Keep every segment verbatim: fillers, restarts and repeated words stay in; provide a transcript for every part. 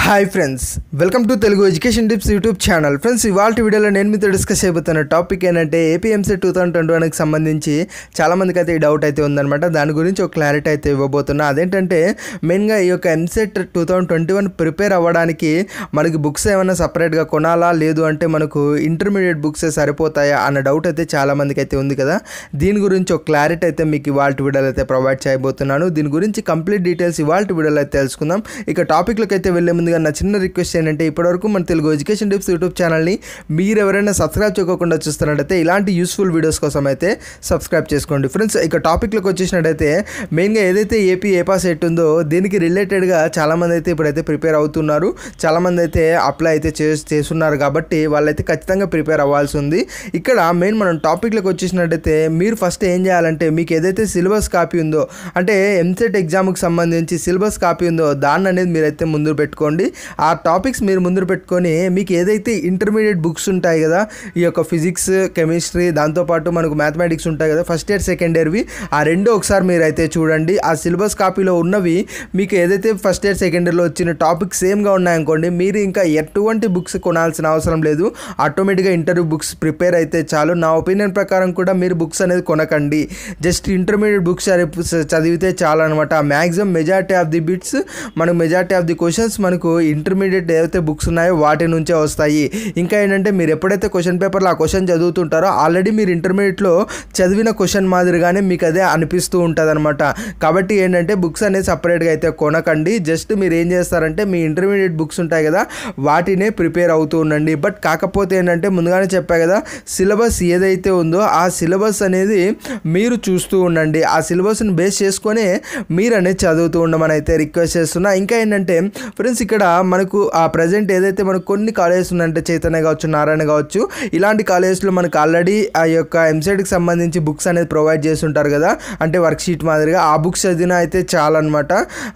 Hi friends, welcome to Telugu education tips YouTube channel. Friends, ఇవాళ వీడియోలో నేను మీతో డిస్కస్ చేయబోతున్న టాపిక్ ఏంటంటే AP EAMCET two thousand twenty వన్కి సంబంధించి చాలామందికి అయితే ఈ డౌట్ అయితే ఉందన్నమాట. దాని గురించి ఒక క్లారిటీ అయితే ఇవ్వబోతున్నా. అదేంటంటే మెయిన్గా ఈ యొక్క EAMCET two thousand twenty one prepare అవ్వడానికి మనకి బుక్స్ ఏమైనా సపరేట్గా కొనాలా, లేదు అంటే మనకు ఇంటర్మీడియట్ బుక్సే సరిపోతాయా అన్న డౌట్ అయితే చాలామందికి అయితే ఉంది కదా. దీని గురించి ఒక క్లారిటీ అయితే మీకు ఇవాళ వీడియోలో అయితే ప్రొవైడ్ చేయబోతున్నాను. దీని గురించి కంప్లీట్ డీటెయిల్స్ ఇవాళ వీడియోలో అయితే తెలుసుకుందాం. ఇక టాపిక్లోకి అయితే వెళ్ళే ముందుగా నా చిన్న రిక్వెస్ట్ ఏంటంటే ఇప్పటివరకు మన తెలుగు ఎడ్యుకేషన్ టిప్స్ యూట్యూబ్ ఛానల్ని మీరు ఎవరైనా సబ్స్క్రైబ్ చేయకుండా చూస్తున్నట్టయితే ఇలాంటి యూస్ఫుల్ వీడియోస్ కోసం అయితే సబ్స్క్రైబ్ చేసుకోండి. ఫ్రెండ్స్, ఇక టాపిక్లోకి వచ్చేసినట్టయితే మెయిన్గా ఏదైతే ఏపీ ఏపాస్ ఎయిట్ ఉందో దీనికి రిలేటెడ్గా చాలామంది అయితే ఇప్పుడైతే ప్రిపేర్ అవుతున్నారు. చాలామంది అయితే అప్లై అయితే చేస్తున్నారు కాబట్టి వాళ్ళైతే ఖచ్చితంగా ప్రిపేర్ అవ్వాల్సి ఉంది. ఇక్కడ మెయిన్ మనం టాపిక్లోకి వచ్చేసినట్టయితే మీరు ఫస్ట్ ఏం చేయాలంటే మీకు ఏదైతే సిలబస్ కాపీ ఉందో, అంటే ఎంసెట్ ఎగ్జామ్కి సంబంధించి సిలబస్ కాపీ ఉందో దాన్ని అనేది మీరైతే ముందు పెట్టుకోండి. ఆ టాపిక్స్ మీరు ముందు పెట్టుకొని మీకు ఏదైతే ఇంటర్మీడియట్ బుక్స్ ఉంటాయి కదా, ఈ యొక్క ఫిజిక్స్, కెమిస్ట్రీ, దాంతోపాటు మనకు మ్యాథమెటిక్స్ ఉంటాయి కదా ఫస్ట్ ఇయర్ సెకండ్ ఇయర్వి, ఆ రెండు ఒకసారి మీరు అయితే చూడండి. ఆ సిలబస్ కాపీలో ఉన్నవి మీకు ఏదైతే ఫస్ట్ ఇయర్ సెకండ్ ఇయర్లో వచ్చిన టాపిక్స్ సేమ్గా ఉన్నాయనుకోండి, మీరు ఇంకా ఎటువంటి బుక్స్ కొనాల్సిన అవసరం లేదు. ఆటోమేటిక్గా ఇంటర్వ్యూ బుక్స్ ప్రిపేర్ అయితే చాలు. నా ఒపీనియన్ ప్రకారం కూడా మీరు బుక్స్ అనేది కొనకండి, జస్ట్ ఇంటర్మీడియట్ బుక్స్ చదివితే చాలు అనమాట. Maximum majority of the bits మనకు మెజారిటీ ఆఫ్ ది క్వశ్చన్స్ మనకు ఇంటర్మీడియట్ ఏదైతే బుక్స్ ఉన్నాయో వాటి నుంచే వస్తాయి. ఇంకా ఏంటంటే మీరు ఎప్పుడైతే క్వశ్చన్ పేపర్లో ఆ క్వశ్చన్ చదువుతుంటారో ఆల్రెడీ మీరు ఇంటర్మీడియట్లో చదివిన క్వశ్చన్ మాదిరిగానే మీకు అదే అనిపిస్తూ ఉంటుంది అనమాట. కాబట్టి ఏంటంటే బుక్స్ అనేది సపరేట్గా అయితే కొనకండి. జస్ట్ మీరు ఏం చేస్తారంటే మీ ఇంటర్మీడియట్ బుక్స్ ఉంటాయి కదా వాటినే ప్రిపేర్ అవుతూ ఉండండి. బట్ కాకపోతే ఏంటంటే ముందుగానే చెప్పా కదా, సిలబస్ ఏదైతే ఉందో ఆ సిలబస్ అనేది మీరు చూస్తూ ఉండండి. ఆ సిలబస్ని బేస్ చేసుకొని మీరు అనేది చదువుతూ ఉండమని అయితే రిక్వెస్ట్ చేస్తున్నా. ఇంకా ఏంటంటే ఫ్రెండ్స్, ఇక్కడ మనకు ఆ ప్రజెంట్ ఏదైతే మనకు కొన్ని కాలేజెస్ ఉన్నాయంటే చైతన్య కావచ్చు, నారాయణ కావచ్చు, ఇలాంటి కాలేజెస్లో మనకు ఆల్రెడీ ఆ యొక్క ఎంసెట్కి సంబంధించి బుక్స్ అనేది ప్రొవైడ్ చేస్తుంటారు కదా, అంటే వర్క్ షీట్ మాదిరిగా. ఆ బుక్స్ చదివినా అయితే చాలన్నమాట.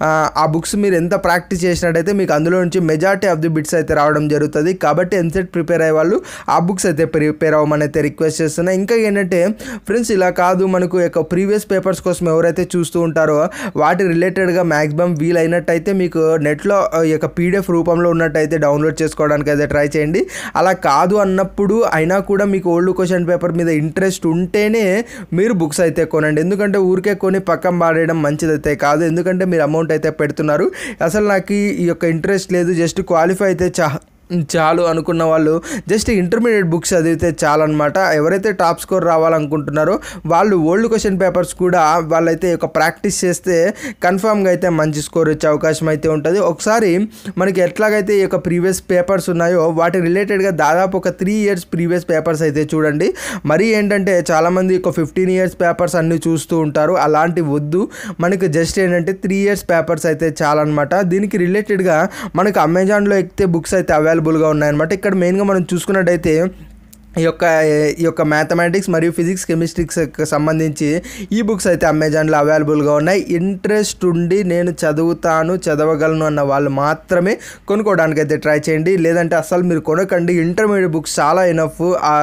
ఆ బుక్స్ మీరు ఎంత ప్రాక్టీస్ చేసినట్టయితే మీకు అందులో నుంచి మెజారిటీ ఆఫ్ ది బిట్స్ అయితే రావడం జరుగుతుంది. కాబట్టి ఎంసెట్ ప్రిపేర్ అయ్యే వాళ్ళు ఆ బుక్స్ అయితే ప్రిపేర్ అవ్వమని అయితే రిక్వెస్ట్ చేస్తున్నా. ఇంకా ఏంటంటే ఫ్రెండ్స్, ఇలా కాదు, మనకు యొక్క ప్రీవియస్ పేపర్స్ కోసం ఎవరైతే చూస్తూ ఉంటారో వాటి రిలేటెడ్గా మ్యాక్సిమం వీలైనట్టయితే మీకు నెట్లో ఈ యొక్క పీడిఎఫ్ రూపంలో ఉన్నట్టయితే డౌన్లోడ్ చేసుకోవడానికి అయితే ట్రై చేయండి. అలా కాదు అన్నప్పుడు అయినా కూడా మీకు ఓల్డ్ క్వశ్చన్ పేపర్ మీద ఇంట్రెస్ట్ ఉంటేనే మీరు బుక్స్ అయితే కొనండి. ఎందుకంటే ఊరికే కొని పక్కన పాడేయడం మంచిదైతే కాదు. ఎందుకంటే మీరు అమౌంట్ అయితే పెడుతున్నారు. అసలు నాకు ఈ యొక్క ఇంట్రెస్ట్ లేదు, జస్ట్ క్వాలిఫై అయితే చా చాలు అనుకున్న వాళ్ళు జస్ట్ ఇంటర్మీడియట్ బుక్స్ చదివితే చాలన్నమాట. ఎవరైతే టాప్ స్కోర్ రావాలనుకుంటున్నారో వాళ్ళు ఓల్డ్ క్వశ్చన్ పేపర్స్ కూడా వాళ్ళైతే ఒక ప్రాక్టీస్ చేస్తే కన్ఫామ్గా అయితే మంచి స్కోర్ వచ్చే అవకాశం అయితే ఉంటుంది. ఒకసారి మనకి ఎట్లాగైతే ఈ యొక్క ప్రీవియస్ పేపర్స్ ఉన్నాయో వాటి రిలేటెడ్గా దాదాపు ఒక త్రీ ఇయర్స్ ప్రీవియస్ పేపర్స్ అయితే చూడండి. మరీ ఏంటంటే చాలామంది ఒక ఫిఫ్టీన్ ఇయర్స్ పేపర్స్ అన్నీ చూస్తూ ఉంటారు. అలాంటివి వద్దు, మనకి జస్ట్ ఏంటంటే త్రీ ఇయర్స్ పేపర్స్ అయితే చాలన్నమాట. దీనికి రిలేటెడ్గా మనకు అమెజాన్లో ఎక్కితే బుక్స్ అయితే అవైలబుల్గా ఉన్నాయన్నమాట. ఇక్కడ మెయిన్గా మనం చూసుకున్నట్టయితే ఈ యొక్క ఈ యొక్క మ్యాథమెటిక్స్ మరియు ఫిజిక్స్, కెమిస్ట్రీకి సంబంధించి ఈ బుక్స్ అయితే అమెజాన్లో అవైలబుల్గా ఉన్నాయి. ఇంట్రెస్ట్ ఉండి నేను చదువుతాను, చదవగలను అన్న వాళ్ళు మాత్రమే కొనుక్కోవడానికి అయితే ట్రై చేయండి. లేదంటే అసలు మీరు కొనకండి. ఇంటర్మీడియట్ బుక్స్ చాలా ఎనఫ్.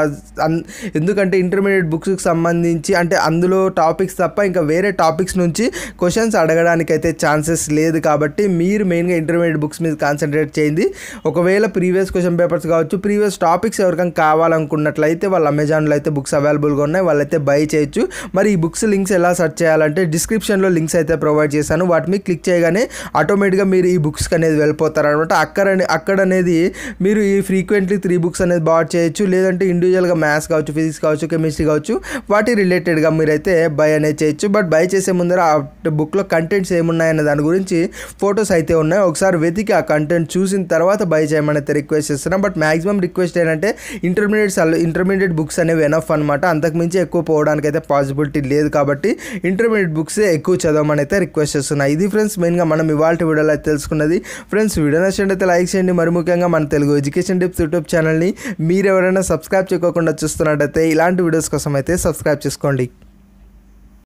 ఎందుకంటే ఇంటర్మీడియట్ బుక్స్కి సంబంధించి అంటే అందులో టాపిక్స్ తప్ప ఇంకా వేరే టాపిక్స్ నుంచి క్వశ్చన్స్ అడగడానికి అయితే ఛాన్సెస్ లేదు. కాబట్టి మీరు మెయిన్గా ఇంటర్మీడియట్ బుక్స్ మీద కాన్సన్ట్రేట్ చేయండి. ఒకవేళ ప్రీవియస్ క్వశ్చన్ పేపర్స్ కావచ్చు, ప్రీవియస్ టాపిక్స్ ఎవరికైనా కావాలనుకుంటున్నారు ఉన్నట్లయితే వాళ్ళు అమెజాన్లో అయితే బుక్స్ అవైలబుల్గా ఉన్నాయి, వాళ్ళైతే బై చేయొచ్చు. మరి ఈ బుక్స్ లింక్స్ ఎలా సెర్చ్ చేయాలంటే డిస్క్రిప్షన్లో లింక్స్ అయితే ప్రొవైడ్ చేశాను. వాటిని క్లిక్ చేయగానే ఆటోమేటిక్గా మీరు ఈ బుక్స్కి అనేది వెళ్ళిపోతారు అనమాట. అక్కడ అక్కడ అనేది మీరు ఈ ఫ్రీక్వెంట్లీ త్రీ బుక్స్ అనేది బాట్ చేయొచ్చు. లేదంటే ఇండివిజువల్గా మ్యాథ్స్ కావచ్చు, ఫిజిక్స్ కావచ్చు, కెమిస్ట్రీ కావచ్చు, వాటి రిలేటెడ్గా మీరైతే బై అనేది చేయొచ్చు. బట్ బై చేసే ముందర ఆ బుక్లో కంటెంట్స్ ఏమున్నాయన్న దాని గురించి ఫొటోస్ అయితే ఉన్నాయి. ఒకసారి వెతికి ఆ కంటెంట్ చూసిన తర్వాత బై చేయమని అయితే రిక్వెస్ట్ చేస్తున్నాం. బట్ మ్యాక్సిమం రిక్వెస్ట్ ఏంటంటే ఇంటర్మీడియట్ ఇంటర్మీడియట్ బుక్స్ అనేవి ఎనఫ్ అనమాట. అంతకుమించి ఎక్కువ పోవడానికి అయితే పాసిబిలిటీ లేదు. కాబట్టి ఇంటర్మీడియట్ బుక్స్ ఎక్కువ చదవమని అయితే రిక్వెస్ట్ చేస్తున్నాయి. ఇది ఫ్రెండ్స్ మెయిన్గా మనం ఇవాళ వీడియోలో అయితే తెలుసుకున్నది. ఫ్రెండ్స్, వీడియో నచ్చినట్లయితే లైక్ చేయండి. మరి ముఖ్యంగా మన తెలుగు ఎడ్యుకేషన్ టిప్స్ యూట్యూబ్ ఛానల్ని మీరు ఎవరైనా సబ్స్క్రైబ్ చేయకుండా చూస్తున్నట్టయితే ఇలాంటి వీడియోస్ కోసం అయితే సబ్స్క్రైబ్ చేసుకోండి.